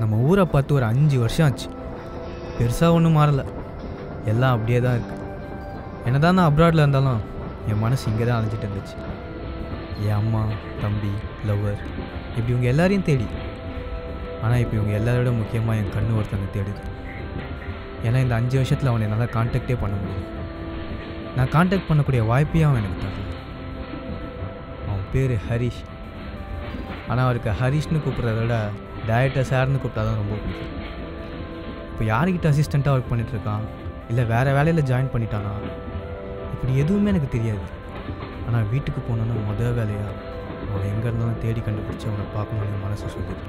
நம்ம ஊரை பார்த்து ஒரு 5 வருஷம் ஆச்சு. பெருசாக ஒன்றும் மாறலை, எல்லாம் அப்படியே தான் இருக்குது. என்ன தான் நான் அப்ராடில் இருந்தாலும் என் மனசு இங்கே தான் அலைஞ்சிட்டு இருந்துச்சு. என் அம்மா, தம்பி, லவ்வர், இப்படி இவங்க எல்லாரையும் தேடி. ஆனால் இப்போ இவங்க எல்லாரோட முக்கியமாக என் கண்ணு ஒருத்தனை தேடுது. ஏன்னா இந்த 5 வருஷத்தில் அவனை என்னால் கான்டாக்டே பண்ண முடியும். நான் கான்டாக்ட் பண்ணக்கூடிய வாய்ப்பையும் அவன் எனக்கு தரல. அவன் பேர் ஹரிஷ். ஆனால் அவருக்கு ஹரிஷ்னு கூப்பிட்றத விட டைரக்டர் சார்னு கூப்பிட்டா தான் ரொம்ப பிடிக்கும். இப்போ யார்கிட்ட அசிஸ்டண்ட்டாக ஒர்க் பண்ணிகிட்ருக்கான், இல்லை வேறு வேலையில் ஜாயின் பண்ணிட்டானா, இப்படி எதுவுமே எனக்கு தெரியாது. ஆனால் வீட்டுக்கு போனோன்னா மொதல் வேலையாக அவனை எங்கே இருந்தாலும் தேடி கண்டுபிடிச்சி அவனை பார்க்கணுன்னு மனசு சொல்லுது.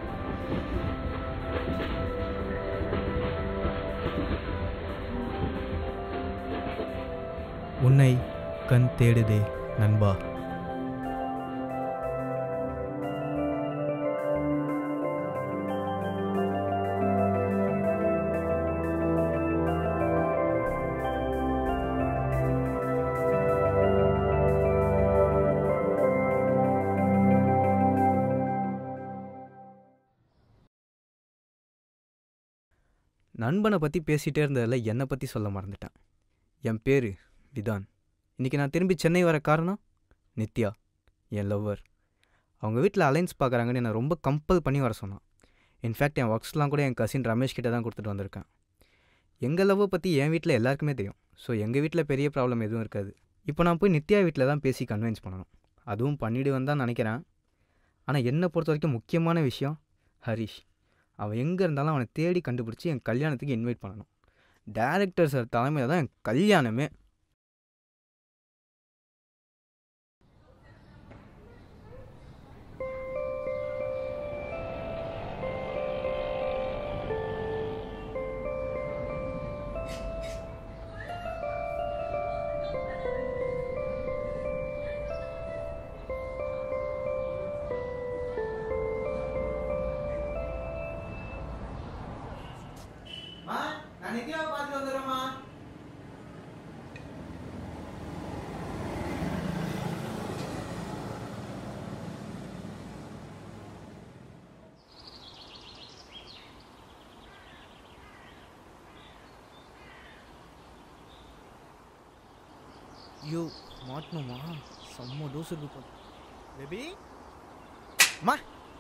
உன்னை கண் தேடுதே நண்பா. நண்பனை பற்றி பேசிகிட்டே இருந்ததில் என்னை பற்றி சொல்ல மறந்துட்டேன். என் பேர் விதான். இன்றைக்கி நான் திரும்பி சென்னை வர காரணம் நித்யா, என் லவ்வர். அவங்க வீட்டில் அலைன்ஸ் பார்க்குறாங்கன்னு என்னை ரொம்ப கம்பல் பண்ணி வர சொன்னான். இன்ஃபேக்ட் என் ஒர்க்ஸ்லாம் கூட என் கசின் ரமேஷ் கிட்ட தான் கொடுத்துட்டு வந்திருக்கேன். எங்கள் லவ்வை பற்றி என் வீட்டில் எல்லாருக்குமே தெரியும். ஸோ எங்கள் வீட்டில் பெரிய ப்ராப்ளம் எதுவும் இருக்காது. இப்போ நான் போய் நித்யா வீட்டில் தான் பேசி கன்வின்ஸ் பண்ணணும். அதுவும் பண்ணிவிடுவேன் தான் நினைக்கிறேன். ஆனால் என்னை பொறுத்த வரைக்கும் முக்கியமான விஷயம் ஹரிஷ். அவன் எங்கே இருந்தாலும் அவனை தேடி கண்டுபிடிச்சி என் கல்யாணத்துக்கு இன்வைட் பண்ணணும். டைரக்டர் சார் தலைமையில் தான் என் கல்யாணமே. ஐயோ மாட்டணுமா? செம்ம டோஸ் இருக்கு பேபி. மா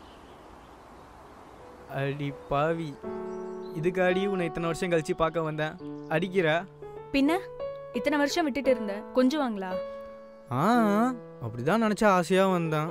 அடி பாவி, இதுக்காடி உன்னை இத்தனை வருஷம் கழிச்சு பார்க்க வந்தேன். அடிக்கிற பின்ன இத்தனை வருஷம் விட்டுட்டு இருந்த கொஞ்சம் வாங்களா? அப்படிதான் நினச்சா ஆசையாக வந்தேன்.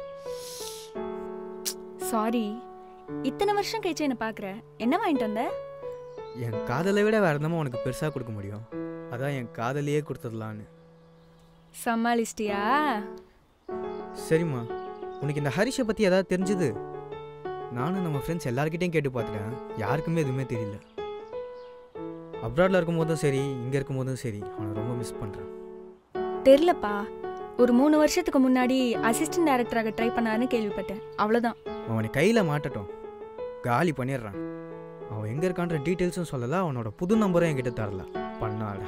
சாரி, இத்தனை வருஷம் கழிச்சு என்ன பார்க்குற. என்ன வாங்கிட்டு வந்த? என் காதலை விட வேறு என்னமோ உனக்கு பெருசாக கொடுக்க முடியும். அதான் என் காதலையே கொடுத்துடலான்னு. சமாளிச்சிட்டியா? சரிம்மா, உனக்கு இந்த ஹரிஷை பற்றி ஏதாவது தெரிஞ்சுது? நானும் நம்ம ஃப்ரெண்ட்ஸ் எல்லாருக்கிட்டையும் கேட்டு பார்த்துட்டேன், யாருக்குமே எதுவுமே தெரியல. அப்ராடில் இருக்கும் போதும் சரி, இங்கே இருக்கும் போதும் சரி, அவனை ரொம்ப மிஸ் பண்ணுறேன். தெரிலப்பா, ஒரு 3 வருஷத்துக்கு முன்னாடி அசிஸ்டன்ட் டைரக்டராக ட்ரை பண்ணாருன்னு கேள்விப்பட்டேன். அவ்வளோதான். அவனை கையில் மாட்டட்டும், காலி பண்ணிடுறான். அவன் எங்கே இருக்கான்ற டீட்டெயில்ஸும் சொல்லலை, அவனோட புது நம்பரும் என்கிட்ட தரல. பண்ணாடா.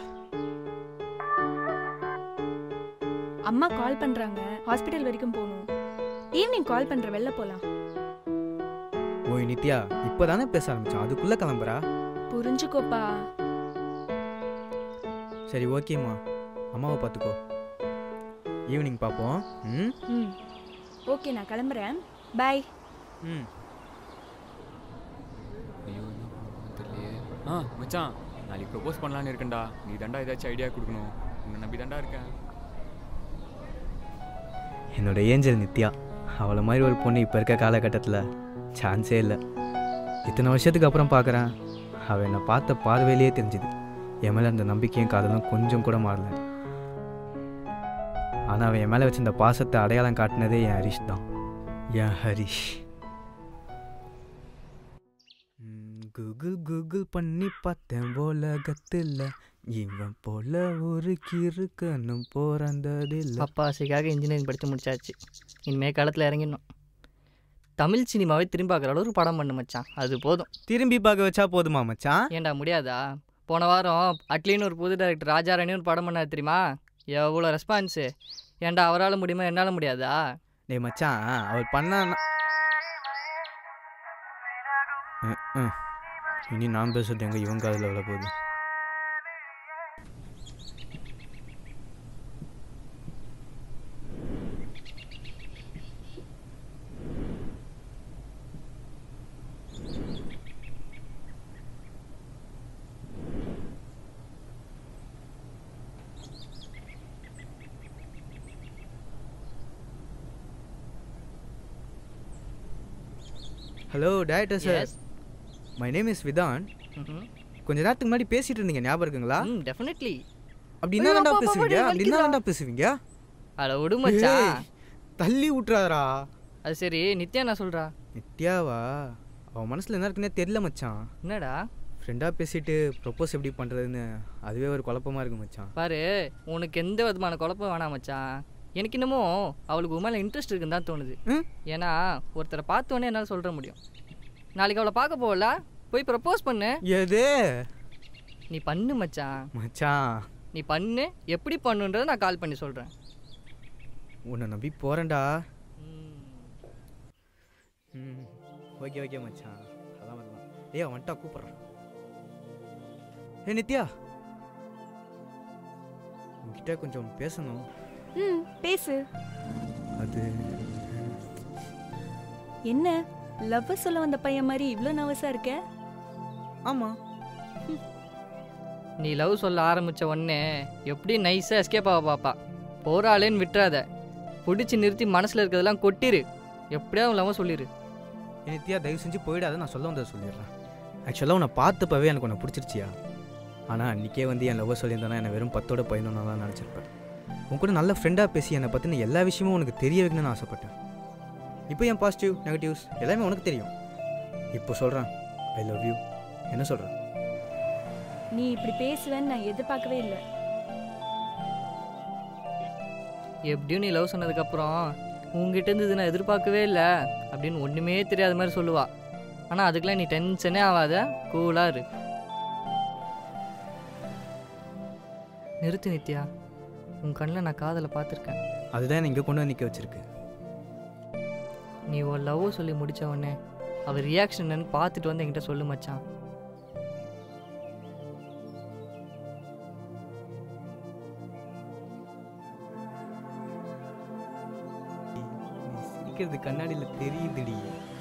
அம்மா கால் பண்ணுறாங்க, ஹாஸ்பிட்டல் வரைக்கும் போகணும். ஈவினிங் கால் பண்ணுற, வெளில போகலாம். ஓய் நித்யா, இப்போ தானே பேச ஆரம்பித்தான், அதுக்குள்ளே கிளம்புறா? புரிஞ்சுக்கோப்பா. சரி ஓகேம்மா, அம்மாவை பார்த்துக்கோ. ஈவினிங் பார்ப்போம். ம் ஓகே, நான் கிளம்புறேன். பாய். ஐயோ தெரியலையே. மச்சான், நாளைக்கு ப்ரப்போஸ் பண்ணலான்னு இருக்கேன்டா. நீ தாண்டா ஏதாச்சும் ஐடியா கொடுக்கணும். உன்னை நம்பி தாண்டா இருக்கேன். என்னோட ஏஞ்சல் நித்யா, அவளை மாதிரி ஒரு பொண்ணு இப்போ இருக்க காலகட்டத்தில் சான்ஸே இல்லை. இத்தனை வருஷத்துக்கு அப்புறம் பார்க்குறேன், அவள் என்னை பார்த்த பார்வையிலேயே தெரிஞ்சுது. என் மேலே அந்த நம்பிக்கையும் காதலும் கொஞ்சம் கூட மாறல. ஆனால் அவன் என் மேலே வச்சு இந்த பாசத்தை அடையாளம் காட்டினதே என் ஹரிஷ் தான். என் ஹரிஷ். கூகுள் கூகுள் பண்ணி பார்த்தேன் உலகத்தில், இவன் போல ஒரு கிறுக்கனும் பிறந்ததில்லை. அப்பா ஆசைக்காக இன்ஜினியரிங் படித்து முடிச்சாச்சு. இனிமே காலத்தில் இறங்கிடணும். தமிழ் சினிமாவை திரும்பி பார்க்குற அளவுக்கு படம் பண்ணு மச்சான், அது போதும். திரும்பி பார்க்க வச்சா போதுமா மச்சான்? ஏன்டா முடியாதா? போன வாரம் அட்லின்னு ஒரு புது டைரக்டர் ராஜாராணின்னு ஒரு படம் பண்ணாரு தெரியுமா? எவ்வளோ ரெஸ்பான்ஸு. ஏன்டா அவரால் முடியுமா, என்னால் முடியாதா? டேய் மச்சான், அவர் பண்ண இனி நான் பேசுறது எங்கே இவங்க அதில் விட போகுது. Hello director sir, my name is Vidhan. கொஞ்ச நேரத்துக்கு முன்னாடி பேசிட்டு இருந்தீங்க, ஞாபகம் இருக்குங்களா? டெஃபினெட்லி. அப்படி என்ன பேசுவீங்க? அப்படி என்ன பேசுவீங்க? அட விடு மச்சான், தள்ளி விட்டுறாரா? அது சரி, நித்யா என்ன சொல்கிறா? நித்யாவா? அவன் மனசில் என்ன இருக்குன்னே தெரியல மச்சான். என்னடா ஃப்ரெண்டாக பேசிட்டு ப்ரொப்போஸ் எப்படி பண்ணுறதுன்னு அதுவே ஒரு குழப்பமாக இருக்கு மச்சான். பாரு, உனக்கு எந்த விதமான குழப்பம் வேணாம் மச்சான். எனக்கு என்னமோ அவளுக்கு உண்மையில இன்ட்ரெஸ்ட் இருக்குன்னு தான் தோணுது. ஏன்னா ஒருத்தரை பார்த்தோன்னே என்னால் சொல்கிற முடியும். நாளைக்கு அவளை பார்க்க போகல, போய் ப்ரப்போஸ் பண்ணு. எது? நீ பண்ணு மச்சான். மச்சான் நீ பண்ணு, எப்படி பண்ணுன்றதை நான் கால் பண்ணி சொல்கிறேன். உன்னை நம்பி போகிறேன்டா. ஓகே ஓகே மச்சான், அதான் வரலாம். ஏய் வந்துட்டா, கூப்பிட்றேன். ஏ நித்யா, உங்ககிட்ட கொஞ்சம் பேசணும். பேசு. அது என்ன லவ் சொல்ல வந்த பையன் மாதிரி இவ்வளோ நர்வஸாக இருக்க? ஆமாம், நீ லவ் சொல்ல ஆரம்பித்த உடனே எப்படி நைஸாக எஸ்கேப் ஆக பாப்பா. போகிறாளேன்னு விட்டுறாத, பிடிச்சி நிறுத்தி மனசில் இருக்கிறதெல்லாம் கொட்டிரு. எப்படியாவது லவ் சொல்லிடு. நித்யா தயவு செஞ்சு போயிடாத, நான் சொல்ல வந்ததை சொல்லிடுறேன். ஆக்சுவலாக உன்னை பார்த்தப்பவே எனக்கு உன்னை பிடிச்சிருச்சியா. ஆனால் அன்றைக்கே வந்து என் லவ்வை சொல்லியிருந்தேன்னா என்னை வெறும் 10ஓட 11 தான் நினச்சிருப்பேன். உன் கூட நல்ல ஃப்ரெண்டாக பேசி என்னை பற்றின எல்லா விஷயமும் உனக்கு தெரிய வைக்கணும்னு ஆசைப்பட்டேன். இப்போ என் பாசிட்டிவ் நெகட்டிவ்ஸ் எல்லாமே உனக்கு தெரியும். இப்போ சொல்கிறேன், ஐ லவ் யூ. என்ன சொல்கிறேன்? நீ இப்படி பேசுவேன்னு நான் எதிர்பார்க்கவே இல்லை. எப்படியும் நீ லவ் சொன்னதுக்கப்புறம் உங்ககிட்ட இருந்து நான் எதிர்பார்க்கவே இல்லை அப்படின்னு ஒன்றுமே தெரியாத மாதிரி சொல்லுவா. ஆனால் அதுக்கெல்லாம் நீ டென்ஷனே ஆகாத, கூலாக இரு. நிறுத்து நித்யா, உன் கண்ணில் நான் காதலை பார்த்துருக்கேன். அதுதான் என்னை இங்கே கொண்டு வந்து நிற்க வச்சிருக்கு. நீ உன் லவ்வை சொல்லி முடித்த உடனே அவர் ரியாக்ஷன் என்னன்னு பார்த்துட்டு வந்து என்கிட்ட சொல்லு மச்சான். சிரிக்கிறது கண்ணாடியில் தெரியுதுடி.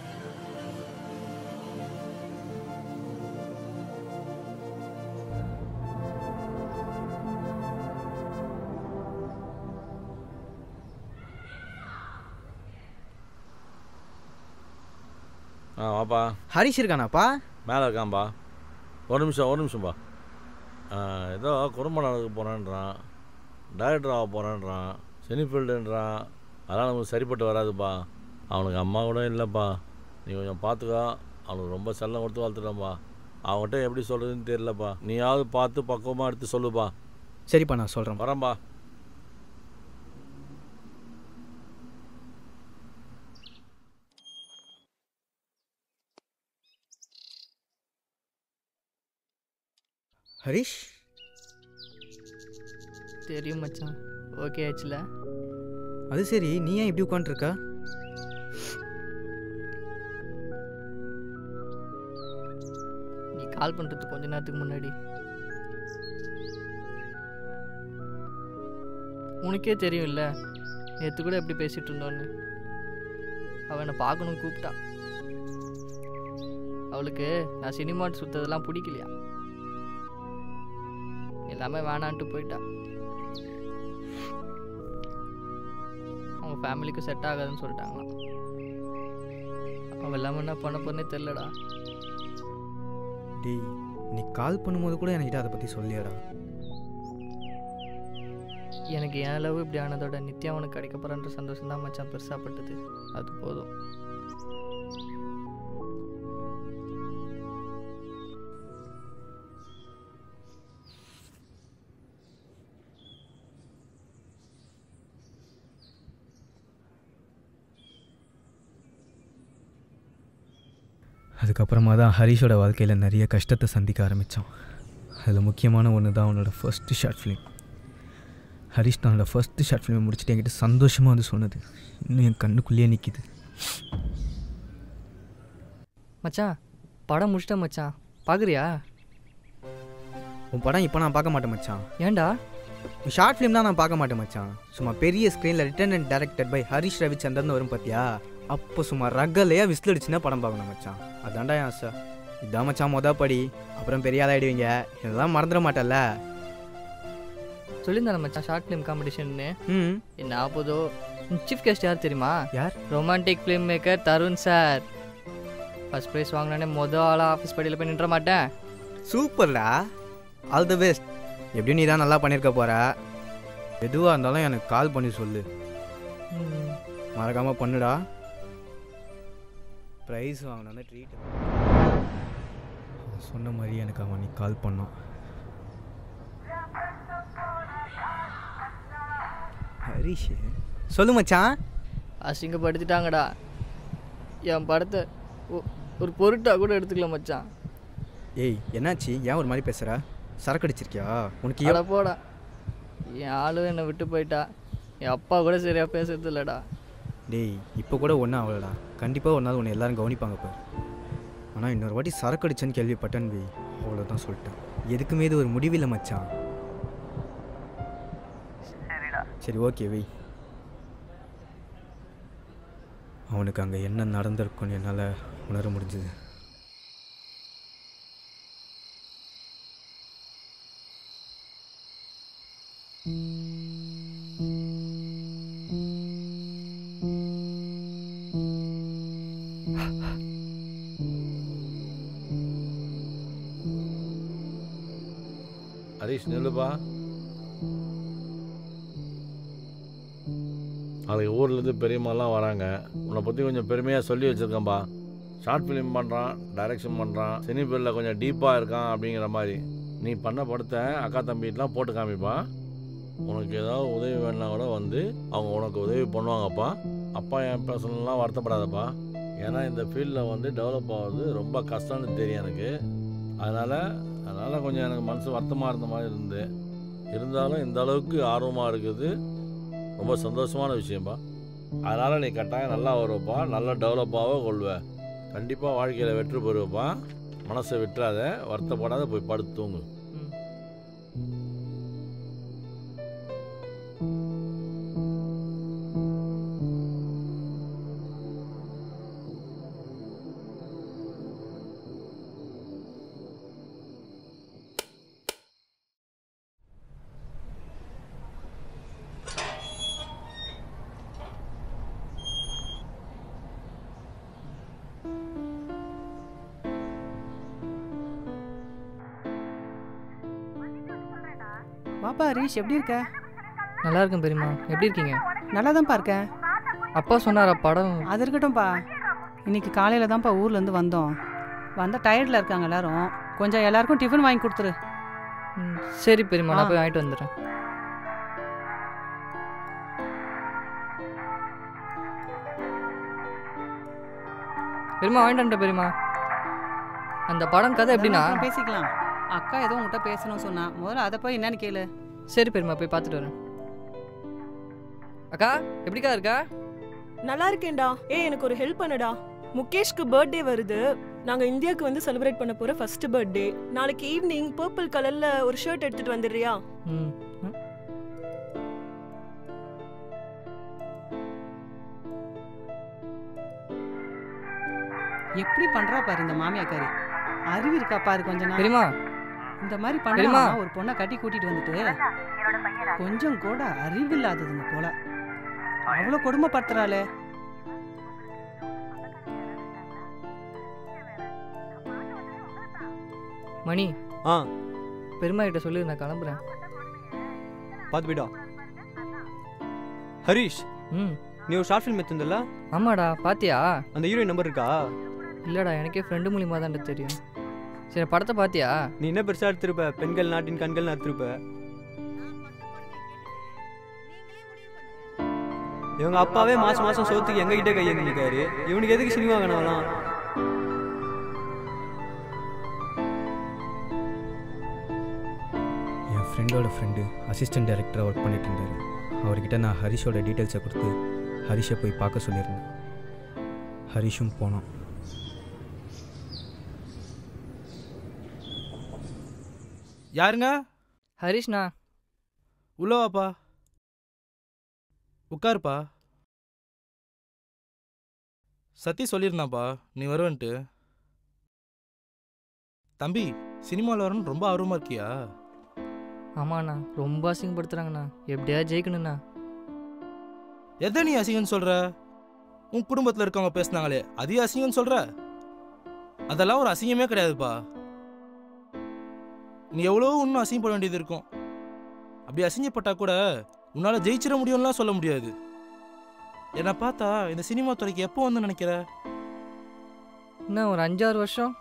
வாப்பா. ஹரிஷ் இருக்கானாப்பா? மேலே இருக்கான்பா. ஒரு நிமிஷம்பா. ஏதோ குடும்ப நடக்க போகிறேன்றான், டைரக்டர் ஆக போகிறேன்றான், செனிஃபீல்டுன்றான். அதெல்லாம் நமக்கு சரிப்பட்டு வராதுப்பா. அவனுக்கு அம்மா கூட இல்லைப்பா. நீ கொஞ்சம் பார்த்துக்கோ. அவனுக்கு ரொம்ப செல்லம் கொடுத்து வளர்த்துட்டான்ப்பா. அவன்கிட்ட எப்படி சொல்கிறதுன்னு தெரியலப்பா. நீயாவது பார்த்து பக்குவமாக எடுத்து சொல்லுப்பா. சரிப்பா, நான் சொல்கிறேன். வரேன்பா. ஹரிஷ் தெரியும் மச்சான், ஓகே ஆச்சுல. அது சரி, நீ ஏன் இப்படி உட்காந்துருக்கா? நீ கால் பண்ணுறதுக்கு கொஞ்ச நேரத்துக்கு முன்னாடி உனக்கே தெரியும்ல, நேற்று கூட எப்படி பேசிகிட்டு இருந்தோன்னு. அவள் என்னை பார்க்கணும் கூப்பிட்டா. அவளுக்கு நான் சினிமாட்டு சுற்றதெல்லாம் பிடிக்கலையா, எல்லாமே வேணான்ட்டு போயிட்டா. அவங்க ஃபேமிலிக்கு செட் ஆகாதுன்னு சொல்லிட்டாங்களாம். அவள் எல்லாமே என்ன பண்ண போறேன்னே தெரிலடா. டி, நீ கால் பண்ணும்போது கூட என்கிட்ட அதை பற்றி சொல்லியாடா. எனக்கு என் அளவு இப்படி ஆனதோட நித்யா உனக்கு கிடைக்க போகிறன்ற சந்தோஷம் தான் மச்சான் பெருசாப்பட்டது. அது போதும். அதுக்கப்புறமா தான் ஹரிஷோட வாழ்க்கையில் நிறைய கஷ்டத்தை சந்திக்க ஆரம்பித்தான். அதில் முக்கியமான ஒன்று தான் அவனோட ஃபஸ்ட்டு ஷார்ட் ஃபிலிம். ஹரிஷ் தன்னோட ஃபஸ்ட்டு ஷார்ட் ஃபிலிமை முடிச்சுட்டு என்கிட்ட சந்தோஷமாக வந்து சொன்னது இன்னும் என் கண்ணுக்குள்ளேயே நிற்கிது. மச்சான், படம் முடிச்சிட்டேன் மச்சான், பார்க்குறியா? உன் படம் இப்போ நான் பார்க்க மாட்டேன் மச்சான். ஏன்டா? ஷார்ட் ஃபிலிம் தான் நான் பார்க்க மாட்டேன் மச்சான். சும்மா பெரிய ஸ்க்ரீனில் written and directed by Harish Ravichandran வரும் பார்த்தியா, அப்போ சும்மா ரகலையாக விசில் அடிச்சுன்னா படம் பார்க்கணும் மச்சான். அதான்டா என் ஆசை. இதான் மச்சான் மொதல் படி, அப்புறம் பெரிய ஆளாயிடுவீங்க. இதெல்லாம் மறந்துட மாட்டேல்ல. சொல்லியிருந்தானே மச்சான் ஷார்ட் ஃபிலிம் காம்படிஷன்னு. என்ன ஆகுதோ? சீஃப் கெஸ்ட் யார் தெரியுமா? யார்? Romantic film maker Tarun sir. First prize வாங்கினோடனே மொதல் ஆளாக ஆஃபீஸ் படியில் போய் நின்ற மாட்டேன். சூப்பர்டா, ஆல் தி பெஸ்ட். எப்படியும் நீ தான் நல்லா பண்ணியிருக்க போகிற. எதுவாக இருந்தாலும் எனக்கு கால் பண்ணி சொல்லு, மறக்காமல் பண்ணுடா. ப்ரைஸ் வாங்கினோன்னே ட்ரீட் சொன்ன மாதிரி எனக்கு அவன் நீ கால் பண்ணான். ஹரிஷ் சொல்லு மச்சான். அசிங்கப்படுத்திட்டாங்கடா. என் படத்தை ஒரு பொருட்டாக கூட எடுத்துக்கல மச்சான். ஏய் என்னாச்சு, ஏன் ஒரு மாதிரி பேசுகிற? சரக்கு அடிச்சிருக்கியா? உனக்கு எவ்வளோ போடா, என் ஆளும் என்னை விட்டு போயிட்டா. என் அப்பா கூட சரியாக பேசுறது இல்லைடா. டேய் இப்போ கூட ஒன்றும் ஆகலடா. கண்டிப்பாக ஒரு நாள் உன்னை எல்லோரும் கவனிப்பாங்க பாரு. ஆனால் இன்னொரு வாட்டி சரக்கு அடிச்சேன்னு கேள்விப்பட்டேன் வை, அவ்வளோதான் சொல்லிட்டேன். எதுக்குமே இது ஒரு முடிவில்லை மச்சான். சரி ஓகே வை. அவனுக்கு அங்கே என்ன நடந்திருக்குன்னு என்னால் உணர முடிஞ்சது. ஹரிஷ் நில்லுப்பா. நாளைக்கு ஊர்லேருந்து பெரியம்மாலாம் வராங்க. உன்னை பற்றி கொஞ்சம் பெருமையாக சொல்லி வச்சுருக்கேன்ப்பா. ஷார்ட் ஃபிலிம் பண்ணுறான், டைரக்ஷன் பண்ணுறான், சினி ஃபீல்டில் கொஞ்சம் டீப்பாக இருக்கான் அப்படிங்கிற மாதிரி. நீ பண்ண படத்தை அக்கா தம்பிகிட்டலாம் போட்டு காமிப்பா. உனக்கு ஏதாவது உதவி வேணுன்னா கூட வந்து அவங்க உனக்கு உதவி பண்ணுவாங்கப்பா. அப்பா என் பர்சனல்லாம் வருத்தப்படாதப்பா. ஏன்னா இந்த ஃபீல்டில் வந்து டெவலப் ஆகுது ரொம்ப கஷ்டம்னு தெரியும் எனக்கு. அதனால் கொஞ்சம் எனக்கு மனசு வருத்தமாக இருந்த மாதிரி இருந்தாலும் இந்த அளவுக்கு ஆர்வமாக இருக்குது ரொம்ப சந்தோஷமான விஷயம்ப்பா. அதனால் நீ கட்டாயம் நல்லா வருவப்பா, நல்லா டெவலப்பாக கொள்வேன். கண்டிப்பாக வாழ்க்கையில் வெற்றி பெறுவப்பா. மனசை விட்டுறாத, வருத்தப்படாத, போய் படுத்து தூங்கு. வாப்பா ஹரிஷ், எப்படி இருக்க? நல்லா இருக்கேன் பெரியம்மா, எப்படி இருக்கீங்க? நல்லா தான்ப்பா இருக்கேன். அப்பா சொன்னாரா படம்? அது இருக்கட்டும்ப்பா. இன்னைக்கு காலையில் தான்ப்பா ஊர்லேருந்து வந்தோம். வந்தால் டயர்டில் இருக்காங்க எல்லாரும். கொஞ்சம் எல்லாருக்கும் டிஃபன் வாங்கி கொடுத்துரு. சரி பெரியம்மா, நான் போய் வாங்கிட்டு வந்துடுறேன். பெரியம்மா வாங்கிட்டு வந்துட்டேன் பெரியம்மா. அந்த படம் கதை எப்படின்னா? பேசிக்கலாம். அக்கா ஏதோ உங்கள்கிட்ட பேசணும்னு சொன்னா, முதல்ல அதை போய் என்னன்னு கேளு. சரி பெரியம்மா, போய் பார்த்துட்டு வரேன். அக்கா எப்படிக்கா இருக்கா? நல்லா இருக்கேன்டா. எனக்கு ஒரு ஹெல்ப் பண்ணுடா. முகேஷ்க்கு பர்த்டே வருது. நாங்க இந்தியாவுக்கு வந்து செலிப்ரேட் பண்ண போற ஃபர்ஸ்ட் பர்த்டே. நாளைக்கு ஈவினிங் பர்பிள் கலர்ல ஒரு ஷர்ட் எடுத்துட்டு வந்துடுறியா? எப்படி பண்றா பாரு இந்த மாமியாக்காரி. அறிவு இருக்கா பாரு கொஞ்ச நாள். பெரியம்மா இந்த மாதிரி பண்ணா ஒரு பொண்ணை கட்டி கூட்டிட்டு வந்துட்டு கொஞ்சம் கூட அறிவு இல்லாததுங்க போல. அவ்வளோ கொடுமைப்படுத்துறாளே. மணி பெருமா கிட்ட சொல்லி நான் கிளம்புறேன். பார்த்து போய்டா. ஹரிஷ், நீ ஒரு ஷார்ட் ஃபிலிம் எடுத்துருந்தல? ஆமாடா, பாத்தியா? அந்த ஹீரோயின் நம்பர் இருக்கா? இல்லடா, எனக்கே ஃப்ரெண்டு மூலியமாக தான் தெரியும். சரி, படத்தை பாத்தியா? நீ என்ன பெருசாக எடுத்துருப்ப? பெண்கள் நாட்டின் கண்கள் எடுத்துருப்ப. இவங்க அப்பாவே மாசம் மாசம் சோத்துக்கு எங்ககிட்ட கையெழுந்திருக்காரு. இவனுக்கு எதுக்கு சினிமா வேணாம்? என் ஃப்ரெண்டோட ஃப்ரெண்டு அசிஸ்டன்ட் டைரக்டராக ஒர்க் பண்ணிட்டு இருந்தார். அவர்கிட்ட நான் ஹரிஷோட டீட்டெயில்ஸை கொடுத்து ஹரிஷை போய் பார்க்க சொல்லியிருந்தேன். ஹரிஷும் போனோம். யாருங்க? ஹரிஷ்ண்ணா. உள்ள வாப்பா, உட்காருப்பா. சத்தி சொல்லியிருந்தாப்பா நீ வருவன்ட்டு. தம்பி, சினிமாவில் வரணும்னு ரொம்ப ஆர்வமாக இருக்கியா? ஆமாண்ணா, ரொம்ப அசிங்கப்படுத்துகிறாங்கண்ணா. எப்படியா ஜெயிக்கணுண்ணா. எதை நீ அசிங்கன்னு சொல்கிற? உன் குடும்பத்தில் இருக்கவங்க பேசுனாங்களே அதையும் அசிங்கன்னு சொல்கிற? அதெல்லாம் ஒரு அசிங்கமே கிடையாதுப்பா. நீ எவ்வளோ இன்னும் அசிங்கப்பட வேண்டியது இருக்கும். அப்படி அசிங்கப்பட்டா கூட உன்னால் ஜெயிச்சிட முடியும்லாம் சொல்ல முடியாது. என்னை பார்த்தா இந்த சினிமா துறைக்கு எப்போ வந்து நினைக்கிற? இன்னும் ஒரு 5-6 வருஷம்.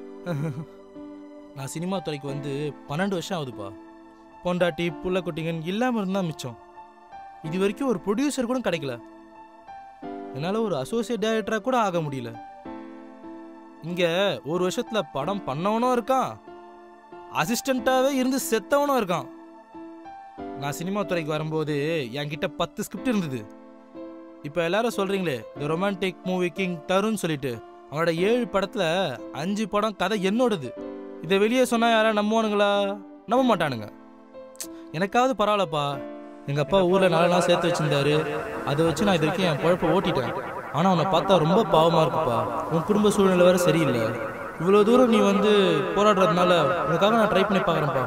நான் சினிமா துறைக்கு வந்து 12 வருஷம் ஆகுதுப்பா. பொண்டாட்டி புள்ள குட்டிங்கன்னு இல்லாமல் இருந்தால் மிச்சம். இது வரைக்கும் ஒரு ப்ரொடியூசர் கூட கிடைக்கல. என்னால் ஒரு அசோசியேட் டைரக்டராக கூட ஆக முடியல. இங்கே ஒரு வருஷத்தில் படம் பண்ணவனும் இருக்கான், அசிஸ்டண்ட்டாகவே இருந்து செத்தவனும் இருக்கான். நான் சினிமா துறைக்கு வரும்போது என்கிட்ட 10 ஸ்கிரிப்ட் இருந்தது. இப்போ எல்லாரும் சொல்கிறீங்களே இந்த ரொமான்டிக் மூவி கிங் தருன்னு சொல்லிட்டு, அவனோட 7 படத்தில் 5 படம் கதை என்னோடது. இதை வெளியே சொன்னால் யாராவது நம்புவானுங்களா? நம்ப மாட்டானுங்க. எனக்காவது பரவாயில்லப்பா. எங்கள் அப்பா ஊரில் 4 நாள் சேர்த்து வச்சுருந்தாரு. அதை வச்சு நான் இது வரைக்கும் என் குழப்ப ஓட்டிட்டேன். ஆனால் அவனை பார்த்தா ரொம்ப பாவமாக இருக்குப்பா. உன் குடும்ப சூழ்நிலை வேறு சரியில்லை. இவ்வளோ தூரம் நீ வந்து போராடுறதுனால உனக்காக நான் ட்ரை பண்ணி பார்க்குறேன்ப்பா.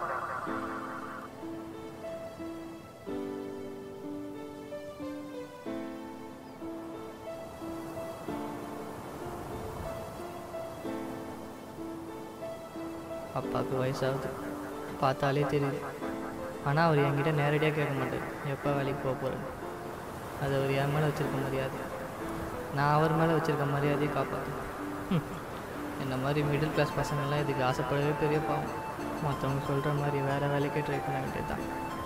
அப்பாவுக்கு வயசாகுது, பார்த்தாலே தெரியுது. ஆனால் அவர் என்கிட்ட நேரடியாக கேட்க மாட்டார் எப்போ வேலைக்கு போக போகிறேன். அது அவர் என் மேலே வச்சுருக்க மரியாதை. நான் அவர் மேலே வச்சுருக்க மரியாதையை காப்பாற்றேன். இந்த மாதிரி மிடில் கிளாஸ் பசங்கள்லாம் இதுக்கு ஆசைப்படவே பெரிய பாவம். மற்றவங்க சொல்கிற மாதிரி வேறு வேலைக்கே ட்ரை பண்ண வேண்டியது தான்.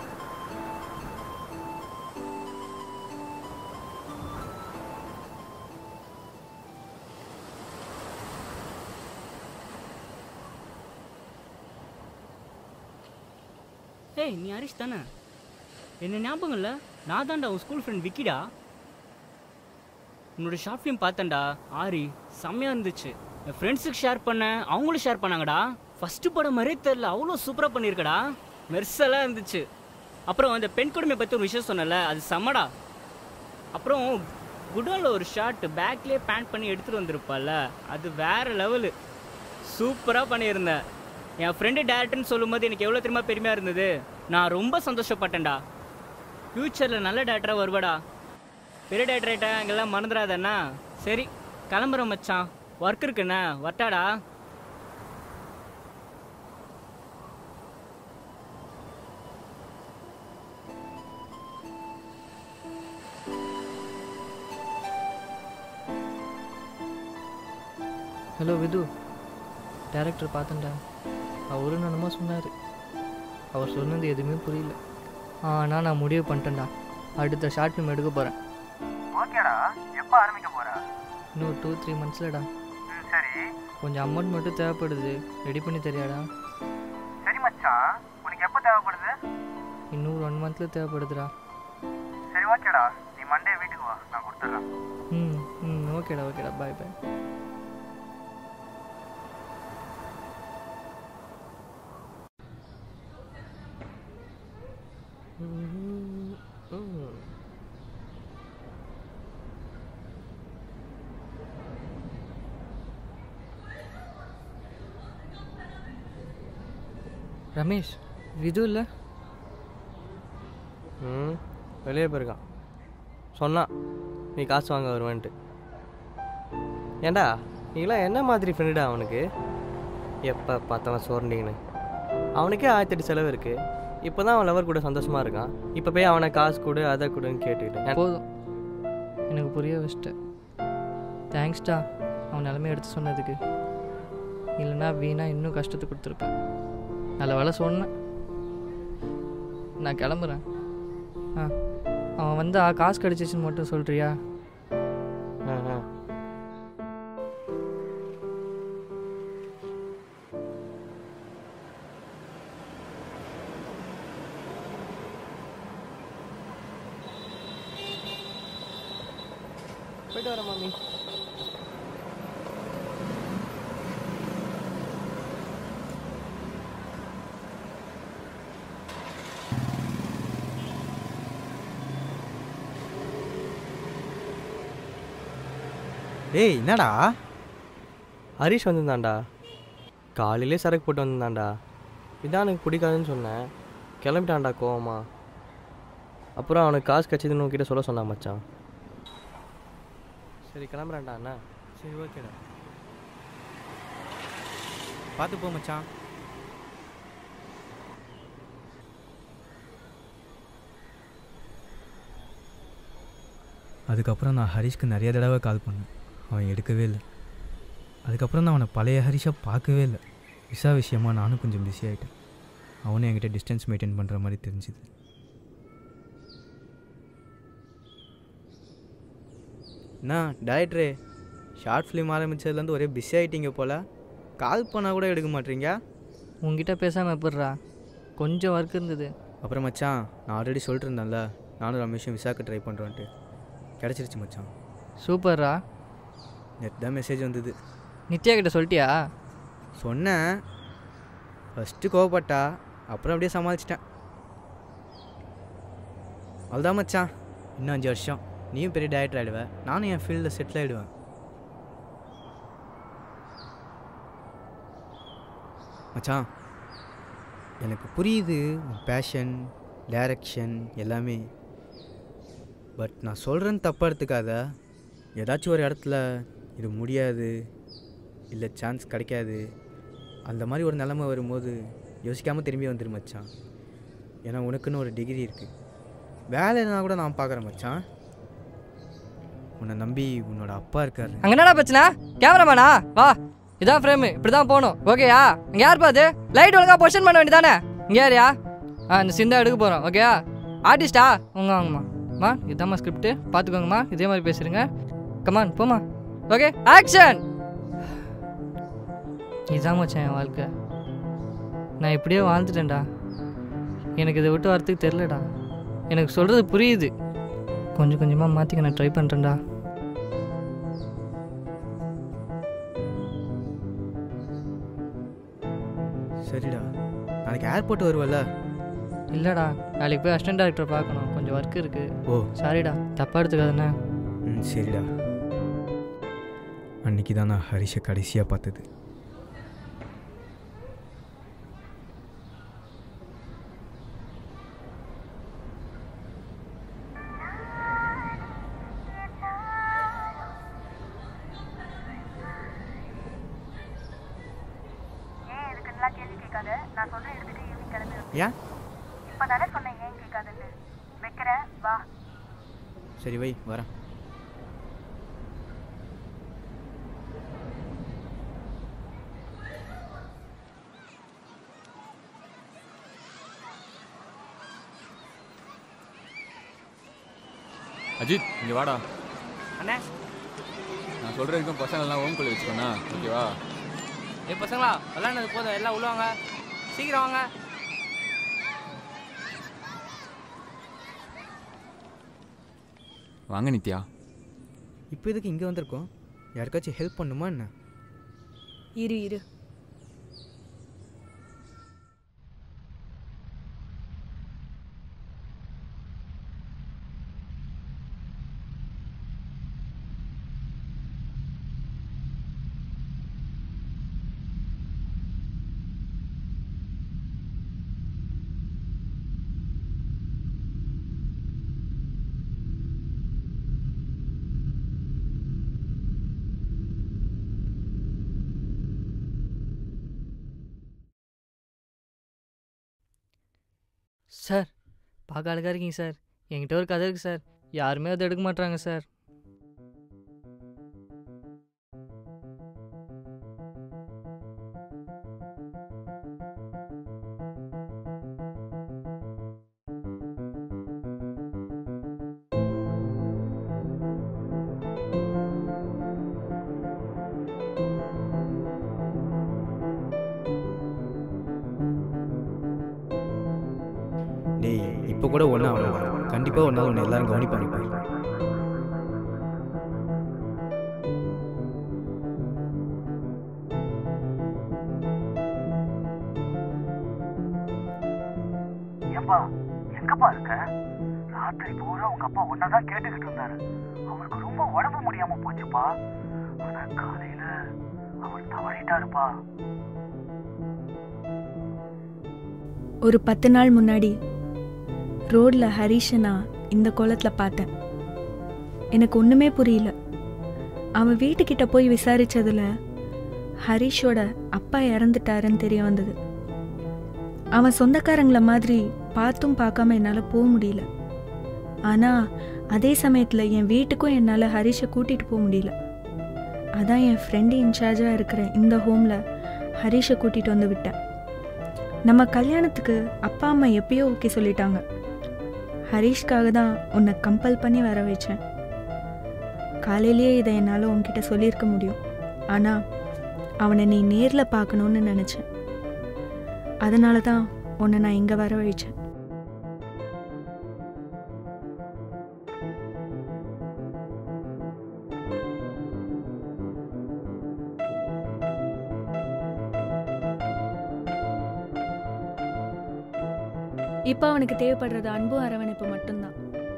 ஏய், நீ ஹரிஷ் தானே? என்ன ஞாபகம் இல்லை? நான் தான்டா உன் ஸ்கூல் ஃப்ரெண்ட் விக்கிடா. உன்னோட ஷார்ட் ஃபிலிம் பார்த்தேன்டா, ஆரி. செம்மையாக இருந்துச்சு. என் ஃப்ரெண்ட்ஸுக்கு ஷேர் பண்ணேன், அவங்களும் ஷேர் பண்ணாங்கடா. ஃபஸ்ட்டு படம் மாதிரியே தெரில, அவ்வளோ சூப்பராக பண்ணியிருக்கடா. மெர்சலாக இருந்துச்சு. அப்புறம் அந்த பெண் கொடுமையை பற்றி ஒரு விஷயம் சொன்னல, அது செம்மடா. அப்புறம் குடோனில் ஒரு ஷார்ட் பேக்லேயே பேண்ட் பண்ணி எடுத்துகிட்டு வந்திருப்பால, அது வேறு லெவலு. சூப்பராக பண்ணியிருந்தேன். என் ஃப்ரெண்டு டேரக்டர்னு சொல்லும்போது எனக்கு எவ்வளோ தெரியுமா பெருமையாக இருந்தது. நான் ரொம்ப சந்தோஷப்பட்டேன்டா. ஃப்யூச்சரில் நல்ல டேரக்டராக வருவாடா. பெரிய டேரக்டரேட்டா அங்கெல்லாம் மறந்துடாதண்ணா. சரி, கிளம்புறேன் மச்சான். ஒர்க் இருக்குண்ணா, வரட்டாடா. ஹலோ விது, டேரக்டர் பார்த்தேன்டா. அவரும் என்னமோ சொன்னார். அவர் சொன்னது எதுவுமே புரியல. ஆனால் நான் முடிவு பண்ணிட்டேன்டா, அடுத்த ஷார்ட் ஃபிலிம் எடுக்க போகிறேன். ஓகேடா, எப்போ ஆரம்பிக்க போகிற? இன்னும் 2-3 மந்த்ஸ்லடா. சரி, கொஞ்சம் அமௌண்ட் மட்டும் தேவைப்படுது, ரெடி பண்ணி தெரியாடா? சரி மச்சான், உனக்கு எப்போ தேவைப்படுது? இன்னும் 1 மந்த்தில் தேவைப்படுதுடா. சரி ஓகேடா, நீ மண்டே வீட்டுக்கு வா, நான் கொடுத்துட்றேன். ஓகேடா ஓகேடா, பாய் பாய். ரமேஷ், விது இல்லை? வெளியே போயிருக்கான். சொன்னான் நீ காசு வாங்க வருவேன்ட்டு. ஏண்டா நீங்களாம் என்ன மாதிரி ஃப்ரெண்டுடா அவனுக்கு? எப்போ பார்த்தவன் சோர்ண்டிங்கன்னு. அவனுக்கே 1008 செலவு இருக்குது. இப்போ தான் அவன் லவர் கூட சந்தோஷமாக இருக்கான். இப்போ போய் அவனை காசு கொடு அதை கொடுன்னு கேட்டுக்கிட்டேன். போதும், எனக்கு புரிய வச்சிட்டேன். தேங்க்ஸ்டா அவன் நிலமையை எடுத்து சொன்னதுக்கு. இல்லைன்னா வீணா இன்னும் கஷ்டத்தை கொடுத்துருப்பேன். நல்ல வேலை சொன்னேன். நான் கிளம்புறேன். அவன் வந்து காசு கிடச்சிச்சின்னு மட்டும் சொல்கிறியா? போயிட்டு வரேன் மாமி. ஏய் என்னடா ஹரிஷ் வந்திருந்தான்டா, காலையிலே சரக்கு போட்டு வந்திருந்தான்டா. இதான் எனக்கு பிடிக்காதுன்னு சொன்னேன், கிளம்பிட்டான்டா கோவமா. அப்புறம் அவனுக்கு காசு கட்சிதுன்னு உங்ககிட்ட சொல்ல சொன்னான் மச்சான். சரி கிளம்புறான்டா அண்ணா. சரி ஓகேடா, பார்த்து போ மச்சான். அதுக்கப்புறம் நான் ஹரிஷ்க்கு நிறைய தடவை கால் பண்ணேன், அவன் எடுக்கவே இல்லை. அதுக்கப்புறம் நான் அவனை பழைய ஹரிஷாக பார்க்கவே இல்லை. விசா விஷயமா நானும் கொஞ்சம் பிஸி ஆகிட்டேன். அவனும் என்கிட்ட டிஸ்டன்ஸ் மெயின்டைன் பண்ணுற மாதிரி தெரிஞ்சுது. என்ன டைரக்டரே, ஷார்ட் ஃபிலிம் ஆரம்பித்ததுலேருந்து ஒரே பிஸி ஆகிட்டீங்க போல். கால் பண்ணால் கூட எடுக்க மாட்டீங்க. உங்ககிட்ட பேசாமல் எப்படிறா, கொஞ்சம் ஒர்க் இருந்தது. அப்புறம் மச்சான், நான் ஆல்ரெடி சொல்லிட்டு இருந்தேன்ல, நானும் ரமேஷும் விசாக்கு ட்ரை பண்ணுறோன்ட்டு. கிடச்சிருச்சு மச்சான். சூப்பர்ரா. நேற்று தான் மெசேஜ் வந்தது. நித்யா கிட்ட சொல்லிட்டியா? சொன்னேன், ஃபஸ்ட்டு கோவப்பட்டா, அப்புறம் அப்படியே சமாளிச்சிட்டேன். அவ்வளோதான் மச்சான், இன்னும் 5 வருஷம் நீயும் பெரிய டைரக்டர் ஆகிடுவேன், நானும் என் ஃபீல்டில் செட்டில் ஆகிடுவேன். மச்சான், எனக்கு புரியுது உன் பேஷன், டைரக்ஷன் எல்லாமே. பட் நான் சொல்கிறேன்னு தப்பாக எடுத்துக்காத. ஏதாச்சும் ஒரு இடத்துல இது முடியாது, இல்லை சான்ஸ் கிடைக்காது, அந்த மாதிரி ஒரு நிலைமை வரும்போது யோசிக்காமல் திரும்பி வந்துரு மச்சான். ஏன்னா உனக்குன்னு ஒரு டிகிரி இருக்குது, வேலை இல்லைனா கூட நான் பார்க்குறேன் மச்சான். உன்னை நம்பி உன்னோட அப்பா இருக்காரு. அங்கே என்னடா பிரச்சனை? கேமராமேனா வா, இதான் ஃப்ரேமு, இப்படி தான் போகணும். ஓகேயா? இங்கே யார் பாது லைட் ஒழுங்காக பொசிஷன் பண்ண வேண்டியதானே. இங்கே யாரியா? இந்த சிந்தா எடுக்க போகிறோம். ஓகேயா? ஆர்டிஸ்டா வாங்கம்மா, இதாம்மா ஸ்கிரிப்ட், பார்த்துக்கோங்கம்மா, இதே மாதிரி பேசுகிறேங்க. கமான் போமா. Okay action. இதான் மச்சான் என் வாழ்க்கை. நான் இப்படியே வாழ்ந்துட்டேன்டா. எனக்கு இதை விட்டு வரத்துக்கு தெரிலடா. எனக்கு சொல்கிறது புரியுது, கொஞ்சம் கொஞ்சமாக மாற்றிக்க நான் ட்ரை பண்ணுறேன்டா. சரிடா, நாளைக்கு ஏர்போர்ட் வருவல்ல? இல்லைடா, நாளைக்கு போய் அசிஸ்டன்ட் டைரக்டரை பார்க்கணும், கொஞ்சம் ஒர்க் இருக்குது. ஓ சாரிடா, தப்பாக எடுத்துக்காதுண்ணே. சரிடா. அன்றைக்கி தான் நான் ஹரிஷை கடைசியாக பார்த்தது. ஏன் இப்பதானே சொன்னேன் ஏன் கேட்காதுன்னு. வைக்கிறேன் வா. சரி வை, வரேன். அஜித் இங்கே வாடா. அண்ணே, நான் சொல்கிற வரைக்கும் பசங்கள்லாம் ஓம்குள்ளே வச்சுக்கோண்ணா, ஓகேவா? பசங்களா விளாண்டது போதும், எல்லாம் உள்ள வாங்க, சீக்கிரம் வாங்க. வாங்க நித்யா. இப்போ இதுக்கு இங்கே வந்திருக்கோம், யாருக்காச்சும் ஹெல்ப் பண்ணுமா என்ன? இரு சார், பார்க்க அழகாக இருக்கீங்க சார். என்கிட்ட ஒரு கதை இருக்குது சார், யாருமே அதை எடுக்க மாட்டாங்க சார். டேய், இப்போ கூட ஒன்றும் அவ்வளோ கண்டிப்பாக ஒரு நாள் ஒன்று எல்லாரும் கவனிப்பாங்க. ஏப்பா எங்கப்பா இருக்க? ராத்திரி பூரா உங்க அப்பா ஒன்னதான் கேட்டுக்கிட்டு இருந்தாரு. அவருக்கு ரொம்ப உடம்பு முடியாம போச்சுப்பா. ஆனால் காலையில் அவர் தவறிட்டாருப்பா. ஒரு 10 நாள் முன்னாடி ரோடில் ஹரிஷை நான் இந்த கோலத்தில் பார்த்தேன். எனக்கு ஒன்றுமே புரியல. அவன் வீட்டுக்கிட்ட போய் விசாரித்ததில் ஹரிஷோட அப்பா இறந்துட்டாருன்னு தெரிய வந்தது. அவன் சொந்தக்காரங்கள மாதிரி பார்த்தும் பார்க்காம என்னால் போக முடியல. ஆனால் அதே சமயத்தில் என் வீட்டுக்கும் என்னால் ஹரிஷை கூட்டிகிட்டு போக முடியல. அதான் என் ஃப்ரெண்டு இன்சார்ஜாக இருக்கிற இந்த ஹோமில் ஹரிஷை கூட்டிகிட்டு வந்து விட்டேன். நம்ம கல்யாணத்துக்கு அப்பா அம்மா எப்பயோ ஓகே சொல்லிட்டாங்க. ஹரிஷ்காக தான் உன்னை கம்பல் பண்ணி வர வச்சேன். காலையிலேயே இதை என்னால் உன்கிட்ட சொல்லியிருக்க முடியும். ஆனால் அவனை நீ நேரில் பார்க்கணுன்னு நினச்சேன். அதனால தான் உன்னை நான் இங்கே வர வச்சேன். இப்போ அவனுக்கு தேவைப்படுறது அன்பும் அரவணைப்பு மட்டும்தான்.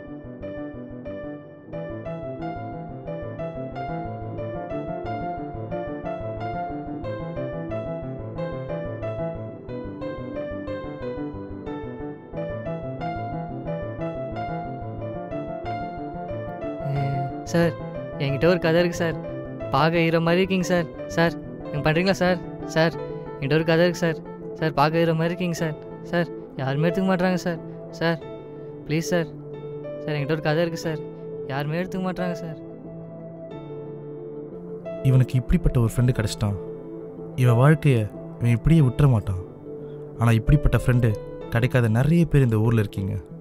சார் என்கிட்ட ஒரு கதை இருக்குது சார். பார்க்க ஹீரோ மாதிரி இருக்கீங்க சார். சார் நீங்கள் பண்ணுறீங்களா சார்? சார் என்கிட்ட ஒரு கதை இருக்குது சார். சார் பார்க்க ஹீரோ மாதிரி இருக்கீங்க சார். சார் யாருமே எடுத்துக்க மாட்றாங்க sir. Sir please sir. Sir என்கிட்ட ஒரு கதை இருக்குது சார். யாருமே எடுத்துக்க மாட்றாங்க சார். இவனுக்கு இப்படிப்பட்ட ஒரு ஃப்ரெண்டு கிடச்சிட்டான். இவன் வாழ்க்கையை இவன் இப்படியே விட்டுற மாட்டான். ஆனால் இப்படிப்பட்ட ஃப்ரெண்டு கிடைக்காத நிறைய பேர் இந்த ஊரில் இருக்கீங்க.